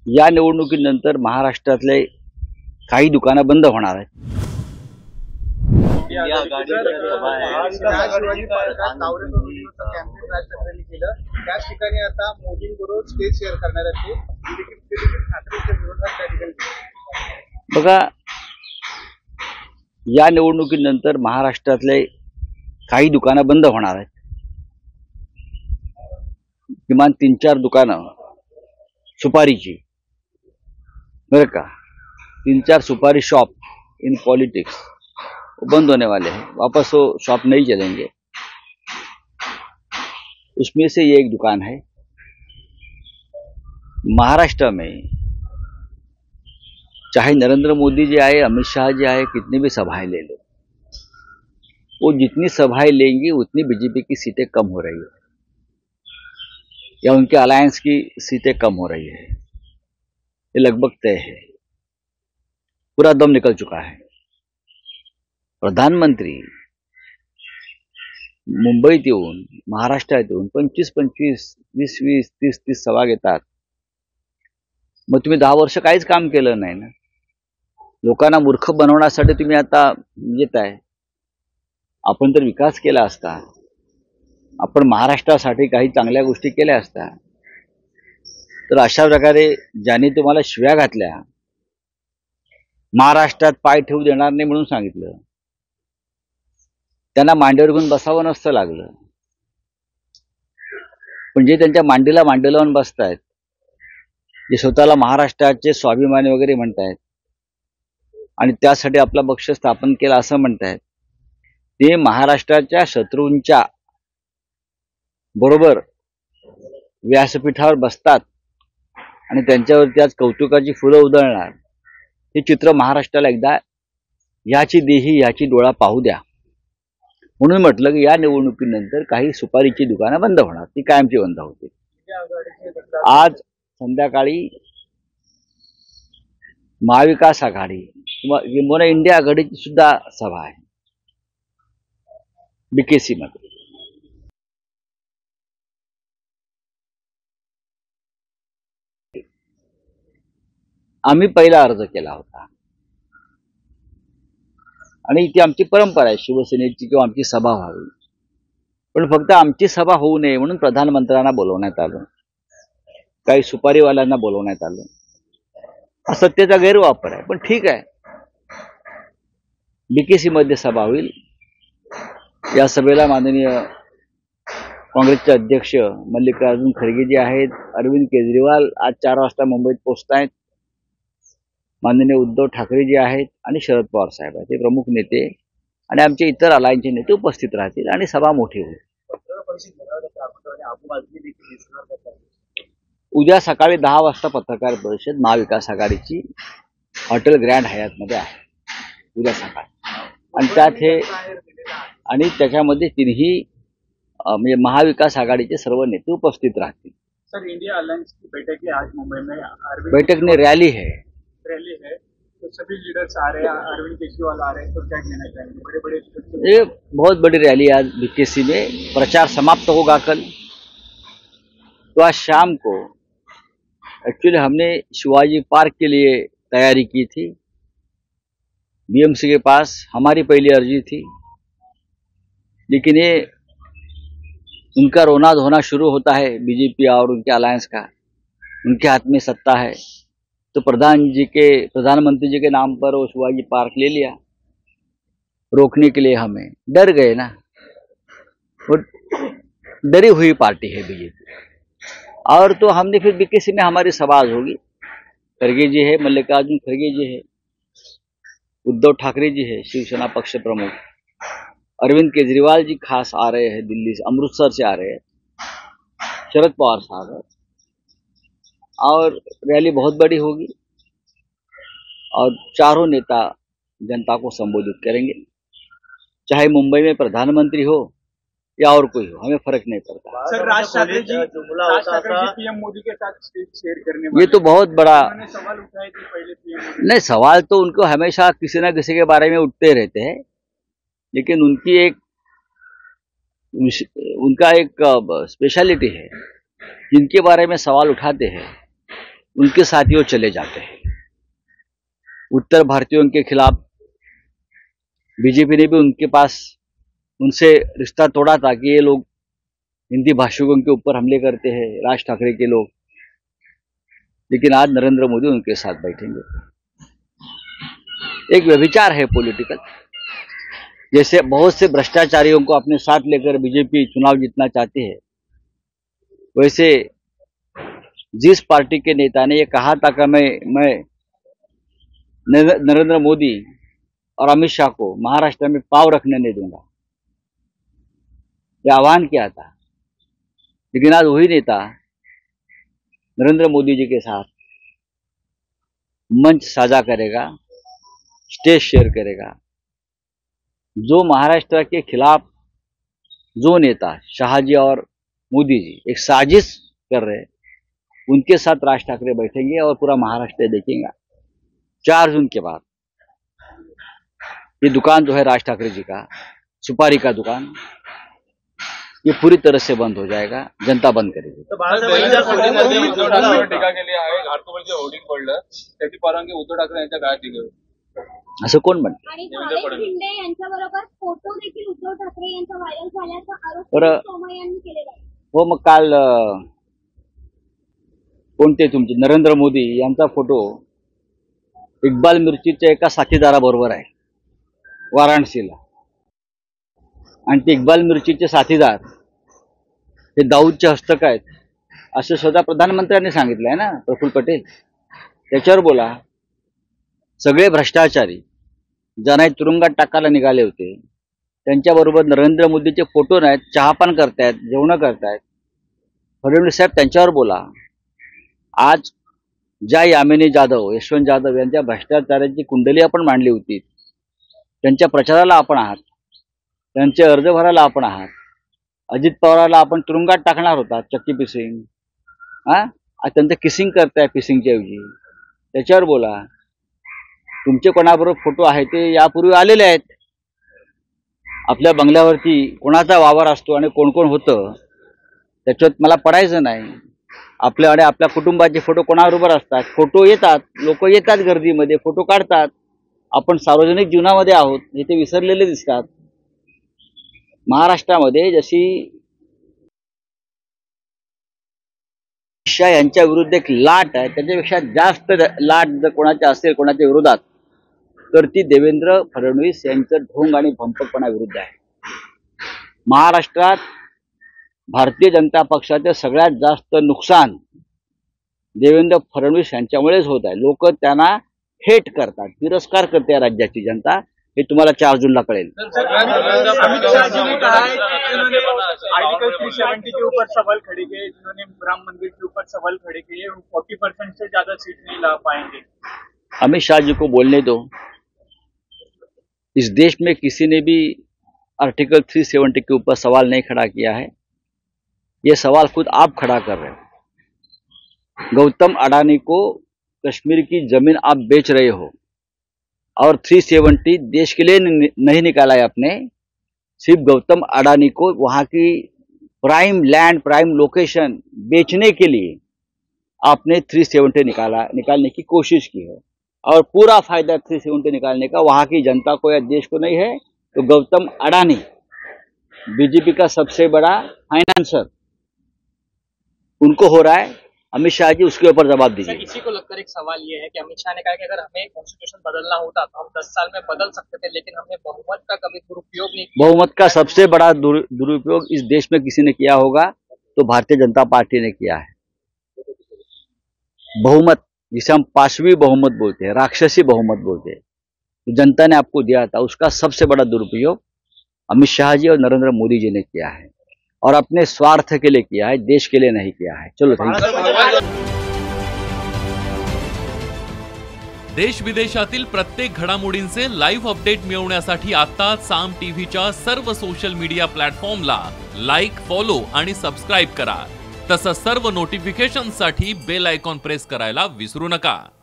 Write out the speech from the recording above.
या निवडणुकीनंतर महाराष्ट्रातले काही दुकानं बंद होणार आहेत. त्याच ठिकाणी आता मोदींबरोबर स्टेज शेअर करणार आहेत. बघा, या निवडणुकीनंतर महाराष्ट्रातले काही दुकानं बंद होणार आहेत. किमान 3-4 दुकानं सुपारीची, बरं का, 3-4 सुपारी शॉप इन पॉलिटिक्स बंद होने वाले हैं. वापस वो शॉप नहीं चलेंगे. उसमें से ये एक दुकान है. महाराष्ट्र में चाहे नरेंद्र मोदी जी आए, अमित शाह जी आए, कितनी भी सभाएं ले लो, वो जितनी सभाएं लेंगी उतनी बीजेपी की सीटें कम हो रही है या उनके अलायंस की सीटें कम हो रही है. ये लगभग तय है, पूरा दम निकल चुका है. प्रधानमंत्री मुंबईत येऊन, महाराष्ट्रात येऊन 25-25, 20-20, 30-30 सभा घेतात. मग तुम्ही 10 वर्ष काहीच काम केलं नाही ना. लोकांना मूर्ख बनवण्यासाठी तुम्ही आता येत आहे. आपण तर विकास केला असता, आपण महाराष्ट्रासाठी काही चांगल्या गोष्टी केल्या असत्या. तर अशा प्रकारे ज्यांनी तुम्हाला शिव्या घातल्या, महाराष्ट्रात पाय ठेवू देणार नाही म्हणून सांगितलं, त्यांना मांडीवर घेऊन बसावं नसतं लागलं. पण जे त्यांच्या मांडीला मांडी लावून बसतायत, जे स्वतःला महाराष्ट्राचे स्वाभिमानी वगैरे म्हणतायत आणि त्यासाठी आपला पक्ष स्थापन केला असं म्हणतायत, ते महाराष्ट्राच्या शत्रूंच्या बरोबर व्यासपीठावर बसतात आणि त्यांच्यावरती आज कौतुकाची फुलं उधळणार. हे चित्र महाराष्ट्राला एकदा ह्याची देही ह्याची डोळा पाहू द्या. म्हणून म्हटलं की या निवडणुकीनंतर काही सुपारीची दुकानं बंद होणार, ती कायमची बंद होतील. आज संध्याकाळी महाविकास आघाडी किंवा इंडिया आघाडीची सुद्धा सभा आहे बीकेसी मध्ये. आम्ही पहिला अर्ज केला होता आणि ती आमची परंपरा आहे शिवसेनेची किंवा आमची सभा व्हावी. पण फक्त आमची सभा होऊ नये म्हणून प्रधानमंत्र्यांना बोलवण्यात आलं, काही सुपारीवाल्यांना बोलवण्यात आलं. हा सत्तेचा गैरवापर आहे. पण ठीक आहे, बीकेसी मध्ये सभा होईल. या सभेला माननीय काँग्रेसचे अध्यक्ष मल्लिकार्जुन खरगे जे आहेत, अरविंद केजरीवाल आज 4 वाजता मुंबईत पोहोचतायत, माननीय उद्धव ठाकरे जे आहेत आणि शरद पवार साहेब आहेत, हे प्रमुख नेते आणि आमचे इतर अलायन्सचे नेते उपस्थित राहतील आणि सभा मोठी होईल. उद्या सकाळी 10 वाजता पत्रकार परिषद महाविकास आघाडीची हॉटेल ग्रँड हयातमध्ये आहे उद्या सकाळी. आणि त्यात हे आणि त्याच्यामध्ये तिन्ही म्हणजे महाविकास आघाडीचे सर्व नेते उपस्थित राहतील. सर, इंडिया अलायंस की बैठक है आज मुंबई में. बैठक में रैली है, तो सभी लीडर्स आ रहे हैं, अरविंद केजरीवाल आ रहे हैं, तो क्या कहना चाहेंगे? बड़े बड़े ये बहुत बड़ी रैली आज बीकेसी में. प्रचार समाप्त होगा कल. तो आज शाम को एक्चुअली हमने शिवाजी पार्क के लिए तैयारी की थी. बीएमसी के पास हमारी पहली अर्जी थी, लेकिन ये उनका रोना धोना शुरू होता है बीजेपी और उनके अलायंस का. उनके हाथ में सत्ता है, तो प्रधानमंत्री जी के नाम पर वो शिवाजी पार्क ले लिया. रोकने के लिए हमें डर गए ना. वो डरी हुई पार्टी है बीजेपी. और तो हमने फिर बीकेसी में हमारी सभा होगी. खरगे जी है, मल्लिकार्जुन खरगे जी है, उद्धव ठाकरे जी है शिवसेना पक्ष प्रमुख, अरविंद केजरीवाल जी खास आ रहे हैं दिल्ली से, अमृतसर से आ रहे हैं, शरद पवार साहब है. और रैली बहुत बड़ी होगी और चारों नेता जनता को संबोधित करेंगे. चाहे मुंबई में प्रधानमंत्री हो या और कोई हो, हमें फर्क नहीं पड़ता. सर, राज ठाकरे जी पीएम मोदी के साथ स्टेज शेयर करने वाले, ये तो बहुत बड़ा सवाल उठाए थे पहले पीएम मोदी. नहीं, सवाल तो उनको हमेशा किसी न किसी के बारे में उठते रहते हैं, लेकिन उनका एक स्पेशलिटी है, जिनके बारे में सवाल उठाते हैं उनके साथियों चले जाते हैं। उत्तर भारतीयों के खिलाफ बीजेपी ने भी उनसे रिश्ता तोड़ा था कि ये लोग हिंदी भाषिकों के ऊपर हमले करते हैं, राज ठाकरे के लोग। लेकिन आज नरेंद्र मोदी उनके साथ बैठेंगे। एक व्यभिचार है पॉलिटिकल। जैसे बहुत से भ्रष्टाचारियों को अपने साथ लेकर बीजेपी चुनाव जीतना चाहती है, वैसे जिस पार्टी के नेता ने ये कहा था कि मैं नरेंद्र मोदी और अमित शाह को महाराष्ट्र में पांव रखने नहीं दूंगा, यह आह्वान किया था। लेकिन आज वही नेता नरेंद्र मोदी जी के साथ मंच साझा करेगा, स्टेज शेयर करेगा। जो महाराष्ट्र के खिलाफ जो नेता शाहजी और मोदी जी एक साजिश कर रहे हैं, उनके साथ राज ठाकरे बैठेंगे और पूरा महाराष्ट्र देखेगा। 4 जून के बाद ये दुकान जो है राज ठाकरे जी का, सुपारी का दुकान, ये पूरी तरह से बंद हो जाएगा, जनता बंद करेगी। टीका केली आहे, घाटकोपरचे होर्डिंग पडलं, त्याची परवानगी उद्धव ठाकरे यांच्या काळात दिली होती। असं कोण म्हणतं? आणि भावेश शिंदे यांच्याबरोबर फोटो देखील उद्धव ठाकरे यांचा व्हायरल झाल्याचा आरोप बरं. सोमय्या यांनी केलेला आहे। हो, मग काल कोणते तुमचे नरेंद्र मोदी यांचा फोटो इक्बाल मिर्चीच्या एका साथीदाराबरोबर आहे वाराणसीला, आणि ते इक्बाल मिर्चीचे साथीदार हे दाऊदचे हस्तक आहेत असं स्वतः प्रधानमंत्र्यांनी सांगितलं आहे ना, प्रफुल्ल पटेल। त्याच्यावर बोला। सगळे भ्रष्टाचारी ज्यांना तुरुंगात टाकायला निघाले होते त्यांच्याबरोबर नरेंद्र मोदीचे फोटो नाहीत, चहापान करतायत, जेवण करतायत। फडणवीस साहेब त्यांच्यावर बोला। आज ज्या यामिनी जाधव, यशवंत जाधव यांच्या भ्रष्टाचाराची कुंडली आपण मांडली होती, त्यांच्या प्रचाराला आपण आहात, त्यांचे अर्ज भरायला आपण आहात। अजित पवाराला आपण तुरुंगात टाकणार होता, चक्की पिसिंग, आज त्यांचं किसिंग करताय पिसिंगच्या ऐवजी, त्याच्यावर बोला। तुमचे कोणाबरोबर फोटो आहे ते यापूर्वी आलेले आहेत। आपल्या बंगल्यावरती कोणाचा वावर असतो आणि कोण कोण होतं त्याच्यात मला पडायचं नाही। आपल्या आणि आपल्या कुटुंबाचे फोटो कोणाबरोबर असतात, फोटो येतात, लोक येतात गर्दीमध्ये, फोटो काढतात। आपण सार्वजनिक जीवनामध्ये आहोत हे ते विसरलेले दिसतात। महाराष्ट्रामध्ये जशी शाह यांच्या विरुद्ध एक लाट आहे, त्याच्यापेक्षा जास्त लाट जर कोणाच्या असेल कोणाच्या विरोधात, तर ती देवेंद्र फडणवीस यांचं ढोंग आणि भंपकपणा विरुद्ध आहे। महाराष्ट्रात भारतीय जनता पक्षाचे सगळ्यात जास्त नुकसान देवेंद्र फडणवीस यांच्यामुळेच होत आहे। लोक त्यांना हेट करतात, तिरस्कार करते या राज्याची जनता, हे तुम्हाला 4 जूनला कळेल। अमित शाह जी ने कहा है कि उन्होंने आर्टिकल 370 के ऊपर सवाल खड़े किए, जिन्होंने राम मंदिर के ऊपर सवाल खड़े किए, 40% से ज्यादा सीट नहीं ला पाएंगे। अमित शाह जी को बोलने दो। इस देश में किसी ने भी आर्टिकल 370 के ऊपर सवाल नहीं खड़ा किया है। ये सवाल खुद आप खड़ा कर रहे हो। गौतम अडानी को कश्मीर की जमीन आप बेच रहे हो, और 370 देश के लिए नहीं निकाला है आपने, सिर्फ गौतम अडानी को वहां की प्राइम लैंड, प्राइम लोकेशन बेचने के लिए आपने 370 निकालने की कोशिश की है, और पूरा फायदा 370 निकालने का वहां की जनता को या देश को नहीं है। तो गौतम अडानी बीजेपी का सबसे बड़ा फाइनेंसर, उनको हो रहा है। अमित शाह जी उसके ऊपर जवाब दीजिए। इसी को लगकर एक सवाल ये है कि अमित शाह ने कहा कि अगर हमें कॉन्स्टिट्यूशन बदलना होता तो हम 10 साल में बदल सकते थे, लेकिन हमने बहुमत का कभी दुरुपयोग नहीं किया। बहुमत का सबसे बड़ा दुरुपयोग इस देश में किसी ने किया होगा तो भारतीय जनता पार्टी ने किया है। बहुमत, जिसे हम पाशवी बहुमत बोलते हैं, राक्षसी बहुमत बोलते हैं, तो जनता ने आपको दिया था, उसका सबसे बड़ा दुरुपयोग अमित शाह जी और नरेंद्र मोदी जी ने किया है, और अपने स्वार्थ के लिए किया है, देश के लिए नहीं किया है। चलो, थैंक यू। देश विदेशातील प्रत्येक घडामोडींचे लाईव्ह अपडेट मिळवण्यासाठी आता साम टीव्हीच्या सर्व सोशल मीडिया प्लॅटफॉर्मला लाईक, फॉलो आणि सबस्क्राईब करा। तसंच सर्व नोटिफिकेशनसाठी बेल आयकॉन प्रेस करायला विसरू नका।